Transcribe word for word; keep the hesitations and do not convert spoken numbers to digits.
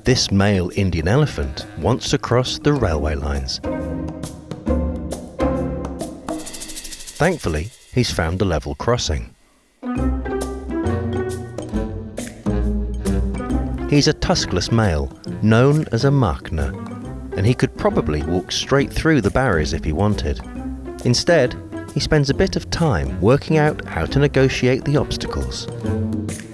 This male Indian elephant wants to cross the railway lines. Thankfully, he's found a level crossing. He's a tuskless male, known as a Makhna, and he could probably walk straight through the barriers if he wanted. Instead, he spends a bit of time working out how to negotiate the obstacles.